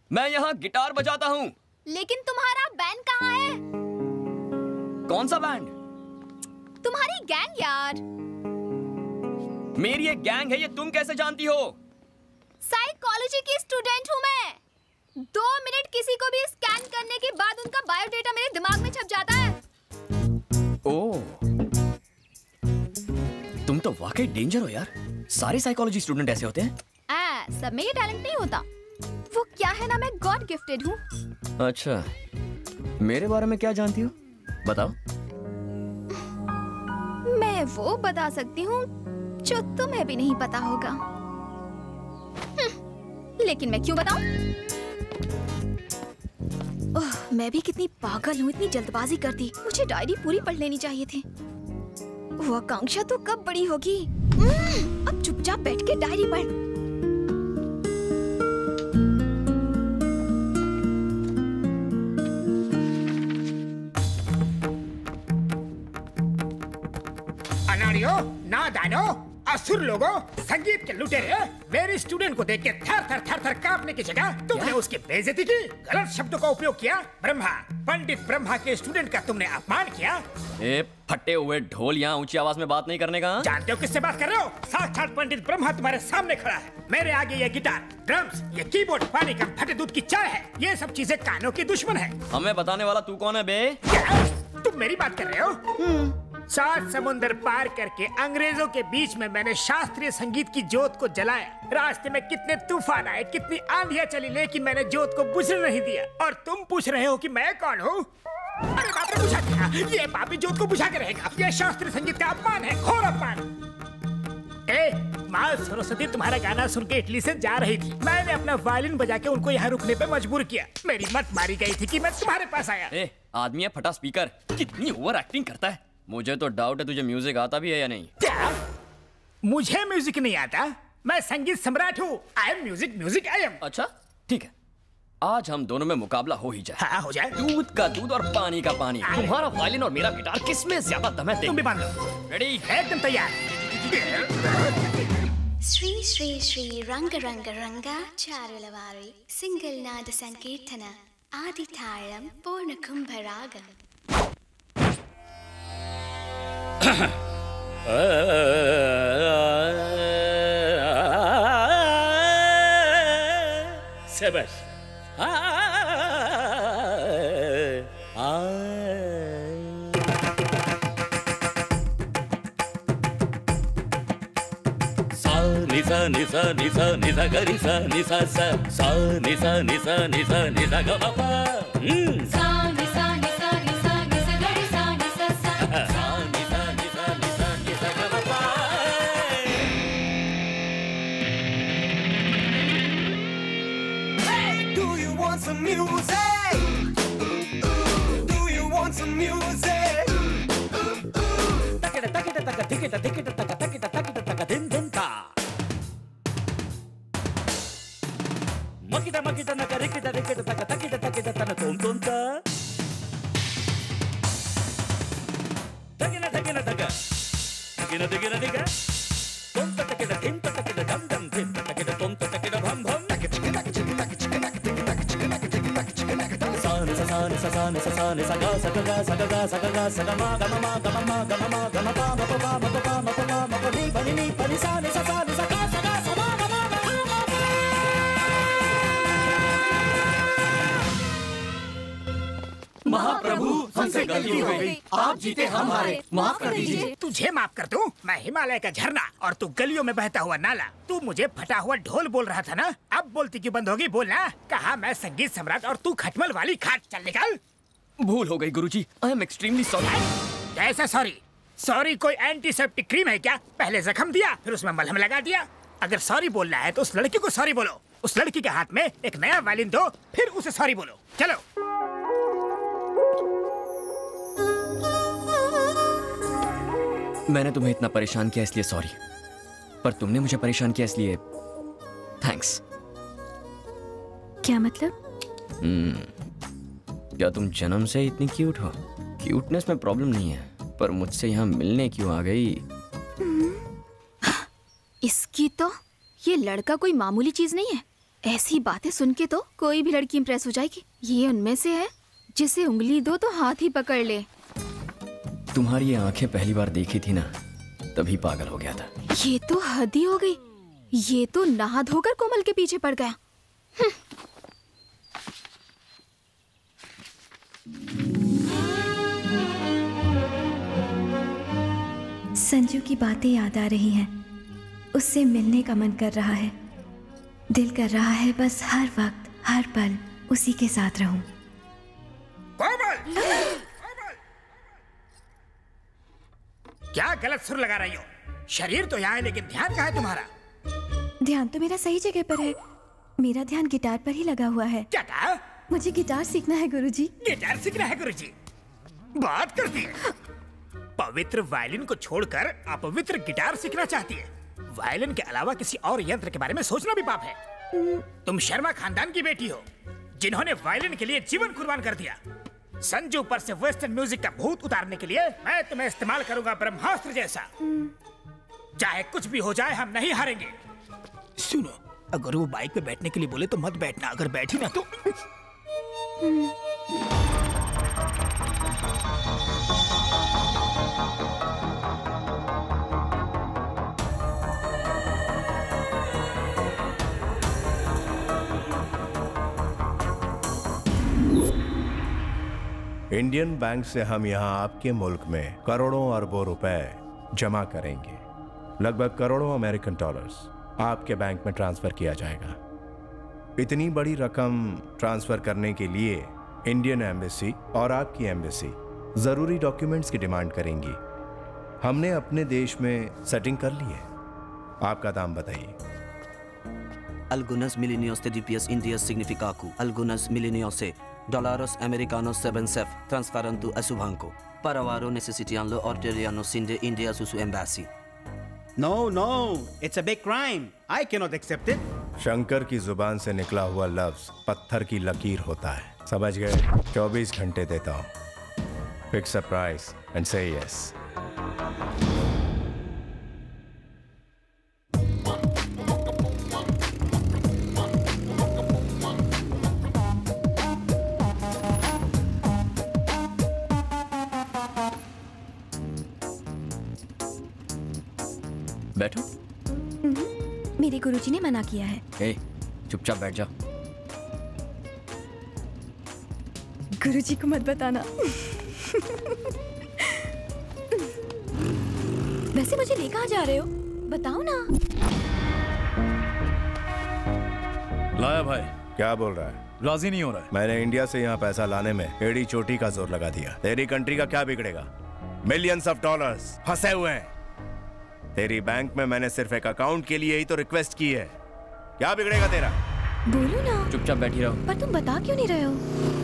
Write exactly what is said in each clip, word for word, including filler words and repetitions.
मैं यहाँ गिटार बजाता हूँ। लेकिन तुम्हारा बैंड कहाँ है? कौन सा बैंड? तुम्हारी गैंग यार। मेरी एक गैंग है, ये तुम कैसे जानती हो? साइकोलॉजी की स्टूडेंट हूँ मैं। दो मिनट किसी को भी स्कैन करने के बाद उनका बायोडेटा मेरे दिमाग में छप जाता है। ओह, तुम तो वाकई डेंजर हो यार। सारे साइकोलॉजी स्टूडेंट ऐसे होते हैं? आ, सब में ये टैलेंट नहीं होता। वो क्या है ना, मैं गॉड गिफ्टेड हूँ। अच्छा, मेरे बारे में क्या जानती हो? बताओ। मैं वो बता सकती हूँ जो तुम्हें भी नहीं पता होगा। लेकिन मैं क्यों बताऊं? ओह, मैं भी कितनी पागल हूँ, इतनी जल्दबाजी करती। मुझे डायरी पूरी पढ़ लेनी चाहिए थी। वो आकांक्षा तो कब बड़ी होगी? अब चुपचाप बैठ के डायरी पढ़। अनाड़ियों, नादानो, असुर लोगों, संगीत के लुटेरे, मेरे स्टूडेंट को देख के थर थर थर थर कांपने की जगह तुमने उसकी बेइज्जती की, गलत शब्दों का उपयोग किया। ब्रह्मा, पंडित ब्रह्मा के स्टूडेंट का तुमने अपमान किया। ए, फटे हुए ढोल, यहाँ ऊंची आवाज में बात नहीं करने का। जानते हो किससे बात कर रहे हो? साक्षात पंडित ब्रह्मा तुम्हारे सामने खड़ा है। मेरे आगे ये गिटार, ड्रम्स, ये कीबोर्ड पानी कम फटे दूध की चाय है। ये सब चीजें कानों की दुश्मन है। हमें बताने वाला तू कौन है बे? क्या? तुम मेरी बात कर रहे हो? सात समुंदर पार करके अंग्रेजों के बीच में मैंने शास्त्रीय संगीत की जोत को जलाया। रास्ते में कितने तूफान आए, कितनी आंधियां चली, लेकिन मैंने जोत को बुझने नहीं दिया। और तुम पूछ रहे हो कि मैं कौन हूँ? अरे बाप रे, बुझा दिया। ये पापी जोत को बुझा के रहेगा। ये शास्त्रीय संगीत का अपमान है, घोर अपमान। ए, माँ सरस्वती तुम्हारा गाना सुन के इटली से जा रही थी। मैंने अपना वायलिन बजा के उनको यहाँ रुकने पे मजबूर किया। मेरी मत मारी गई थी कि मैं तुम्हारे पास आया। ए, आदमी है फटा स्पीकर, कितनी ओवर एक्टिंग करता है। मुझे तो डाउट है तुझे म्यूजिक आता भी है या नहीं। क्या? मुझे म्यूजिक नहीं आता? मैं संगीत सम्राट हूँ। I am music, music I am. अच्छा, ठीक है, आज हम दोनों में मुकाबला हो ही जाए। हाँ, हो जाए। दूध का दूध और पानी का पानी। तुम्हारा वायलिन और मेरा गिटार, किसमें ज्यादा दम है? तुम भी बांध लो। रेडी? एकदम तैयार। श्री श्री श्री रंग रंग रंगा चारुलवारी सिंगल नाद संकीर्तन आदि ताळम पूर्ण कुंभरागम। शाबाश। निसा निसा निसा निसा गरी सा निसा सा सा निसा निसा निसा निसा ग प प सा निसा निसा निसा निसा गरी सा निसा सा सा निसा निसा निसा निसा ग प प। Do you want some music? Do you want some music? Takita takita taka tikita tikita taka takita takita taka din din ta. Makita makita naka rikita rikita taka takita takita tana tom tom ta. Takina takina taka. Takina takina taka. Tom ta takina tim ta takina dam dam tim ta takina tom ta takina bham bham. Sa ni sa sa ni sa sa ni sa sa ni sa ga sa ga ga sa ga ga sa ga ga sa ga ma ga ma ma ga ma ma ga ma ma ga ma pa ma pa ma ma pa ma pa ma ma pa ni pa ni ni pa ni sa ni sa sa ni sa ga sa ga sa ma ga ma ga ma ma pa। महाप्रभु, हमसे गलती हो गई, आप जीते हम हारे, माफ कर दीजिए। तुझे माफ कर दूं? मैं हिमालय का झरना और तू गलियों में बहता हुआ नाला। तू मुझे फटा हुआ ढोल बोल रहा था ना? अब बोलती क्यों बंद होगी? बोलना। कहा मैं संगीत सम्राट और तू खटमल वाली खाट। चल निकल। भूल हो गई गुरुजी, आई एम एक्सट्रीमली सॉरी। कैसा सॉरी? सॉरी कोई एंटीसेप्टिक क्रीम है क्या? पहले जख्म दिया, फिर उसमें मलहम लगा दिया। अगर सॉरी बोलना है तो उस लड़की को सॉरी बोलो। उस लड़की के हाथ में एक नया वायलिन दो, फिर उसे सॉरी बोलो। चलो। मैंने तुम्हें इतना परेशान किया इसलिए सॉरी, पर तुमने मुझे परेशान किया इसलिए थैंक्स। क्या मतलब? हम्म, क्या तुम जन्म से इतनी क्यूट हो? क्यूटनेस में प्रॉब्लम नहीं है, पर मुझसे यहाँ मिलने क्यों आ गई? इसकी तो ये लड़का कोई मामूली चीज नहीं है। ऐसी बातें सुन के तो कोई भी लड़की इम्प्रेस हो जाएगी। ये उनमें से है जिसे उंगली दो तो हाथ ही पकड़ ले। तुम्हारी ये आंखें पहली बार देखी थी ना, तभी पागल हो गया था। ये तो हद ही हो गई। ये तो नहा धोकर कोमल के पीछे पड़ गया। संजू की बातें याद आ रही हैं। उससे मिलने का मन कर रहा है। दिल कर रहा है बस हर वक्त हर पल उसी के साथ रहूं। कोमल! क्या गलत सुर लगा रही हो? शरीर तो यहाँ है लेकिन ध्यान कहाँ है तुम्हारा? ध्यान तो मेरा सही जगह पर है। मेरा ध्यान गिटार पर ही लगा हुआ है। क्या कहा? मुझे गिटार सीखना है गुरुजी। गिटार सीखना है गुरुजी? बात करती है। पवित्र वायलिन को छोड़कर अपवित्र गिटार सीखना चाहती है। वायलिन के अलावा किसी और यंत्र के बारे में सोचना भी पाप है। तुम शर्मा खानदान की बेटी हो जिन्होंने वायलिन के लिए जीवन कुर्बान कर दिया। संजू पर से वेस्टर्न म्यूजिक का भूत उतारने के लिए मैं तुम्हें इस्तेमाल करूंगा ब्रह्मास्त्र जैसा। चाहे कुछ भी हो जाए हम नहीं हारेंगे। सुनो, अगर वो बाइक पे बैठने के लिए बोले तो मत बैठना, अगर बैठी ना तो। इंडियन बैंक से हम यहाँ आपके मुल्क में करोड़ों अरबों रुपए जमा करेंगे। लगभग करोड़ों अमेरिकन डॉलर्स आपके बैंक में ट्रांसफर किया जाएगा। इतनी बड़ी रकम ट्रांसफर करने के लिए इंडियन एम्बेसी और आपकी एम्बेसी जरूरी डॉक्यूमेंट्स की डिमांड करेंगी। हमने अपने देश में सेटिंग कर ली है। आपका दाम बताइए। Algunas milenios de D P S Indias significaku. Algunas milenios de dólares americanos seven sef transferando a su banco. Para varo necesitan lo ordinarios sin de India su embassy. No, no, it's a big crime. I cannot accept it. Shankar की जुबान से निकला हुआ लफ्ज पत्थर की लकीर होता है। समझ गए? चौबीस घंटे देता हूँ। Fix a price and say yes. बैठो। मेरे गुरुजी ने मना किया है। ए, चुपचाप बैठ जा। गुरुजी को मत बताना। वैसे मुझे ले कहाँ जा रहे हो? बताओ ना। लाया भाई। क्या बोल रहा है? राजी नहीं हो रहा है। मैंने इंडिया से यहाँ पैसा लाने में एड़ी चोटी का जोर लगा दिया। तेरी कंट्री का क्या बिगड़ेगा? मिलियंस ऑफ डॉलर्स फंसे हुए हैं। तेरी बैंक में मैंने सिर्फ एक अकाउंट के लिए ही तो रिक्वेस्ट की है। क्या बिगड़ेगा तेरा? बोलो ना। चुपचाप बैठी रहो। पर तुम बता क्यों नहीं रहे हो?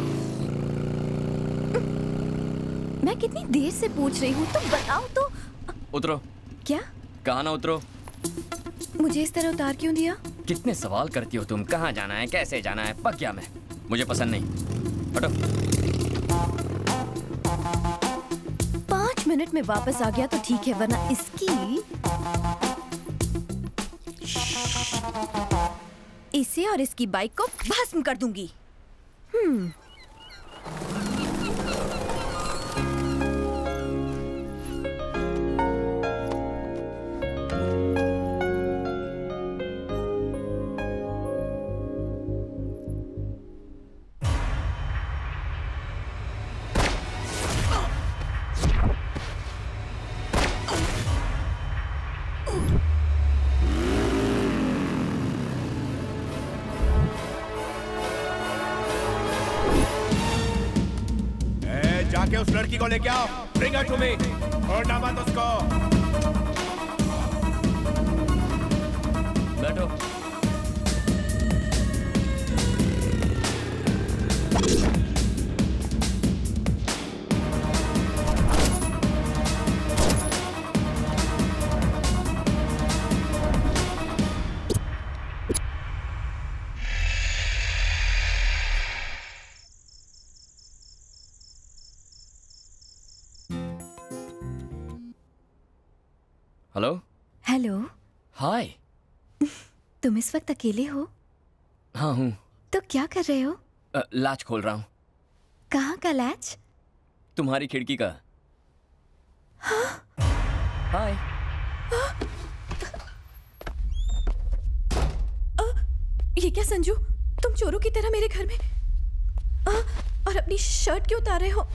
मैं कितनी देर से पूछ रही हूँ, तुम बताओ तो। उतरो। क्या? कहाँ ना उतरो। मुझे इस तरह उतार क्यों दिया? कितने सवाल करती हो तुम? कहाँ जाना है, कैसे जाना है? पक गया मैं। मुझे पसंद नहीं। हटो। पांच मिनट में वापस आ गया तो ठीक है, वरना इसकी इसे और इसकी बाइक को भस्म कर दूंगी। हम्म जाके उस लड़की को लेके आओ। Bring her to me। छोड़ना मत उसको। बैठो। हेलो। हेलो। हाय। तुम इस वक्त अकेले हो? हाँ हूँ। तो क्या कर रहे हो? अ, लाच खोल रहा हूँ। कहाँ का लैच? तुम्हारी खिड़की का। हाय। ये क्या संजू, तुम चोरों की तरह मेरे घर में आ, और अपनी शर्ट क्यों उतार रहे हो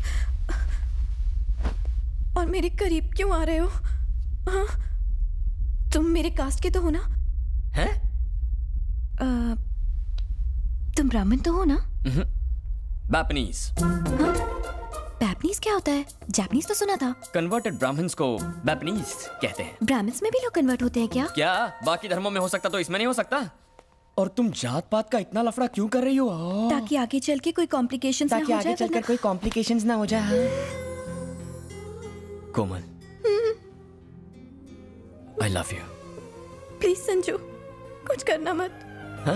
और मेरे करीब क्यों आ रहे हो? आ, तुम मेरे कास्ट के तो हो ना? हैं? आ, तुम ब्राह्मण तो हो ना? बैपनीज। हाँ? बैपनीज क्या होता है? जापानीज तो सुना था। कन्वर्टेड ब्राह्मण्स को बैपनीज कहते हैं। ब्राह्मण्स में भी लोग कन्वर्ट होते हैं क्या? क्या बाकी धर्मों में हो सकता तो इसमें नहीं हो सकता? और तुम जात पात का इतना लफड़ा क्यों कर रही हो? ताकि आगे चल के कोई कॉम्प्लिकेशंस ना हो जाए। ताकि आगे चलकर कोई कॉम्प्लिकेशंस ना हो जाए। Komal, I love you. Please Sanju, कुछ करना मत। हाँ?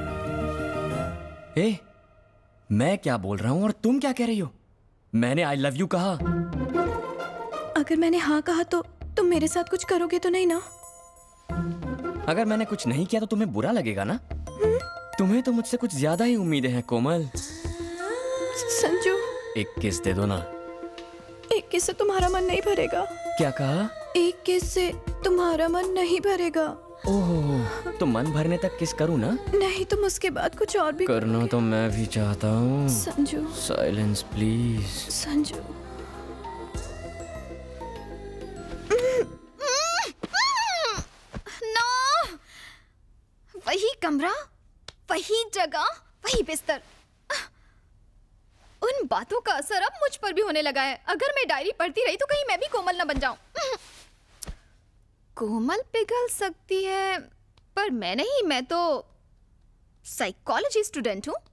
ए, मैं क्या बोल रहा हूँ और तुम क्या कह रही हो? मैंने आई लव यू कहा। अगर मैंने हाँ कहा तो तुम मेरे साथ कुछ करोगे तो नहीं ना? अगर मैंने कुछ नहीं किया तो तुम्हें बुरा लगेगा ना? तुम्हें तो मुझसे कुछ ज्यादा ही उम्मीदें हैं कोमल। संजू, एक किस दे दो ना। एक किस से तुम्हारा मन नहीं भरेगा। क्या कहा? एक किस से तुम्हारा मन नहीं भरेगा। ओह, तो मन भरने तक किस करूँ ना? नहीं, तुम उसके बाद कुछ और भी करना तो मैं भी चाहता हूँ। Sanju, silence please. Sanju. No, वही कमरा, वही जगह, वही बिस्तर। उन बातों का असर अब मुझ पर भी होने लगा है। अगर मैं डायरी पढ़ती रही तो कहीं मैं भी कोमल न बन जाऊं। कोमल पिघल सकती है पर मैं नहीं, मैं तो साइकोलॉजी स्टूडेंट हूँ।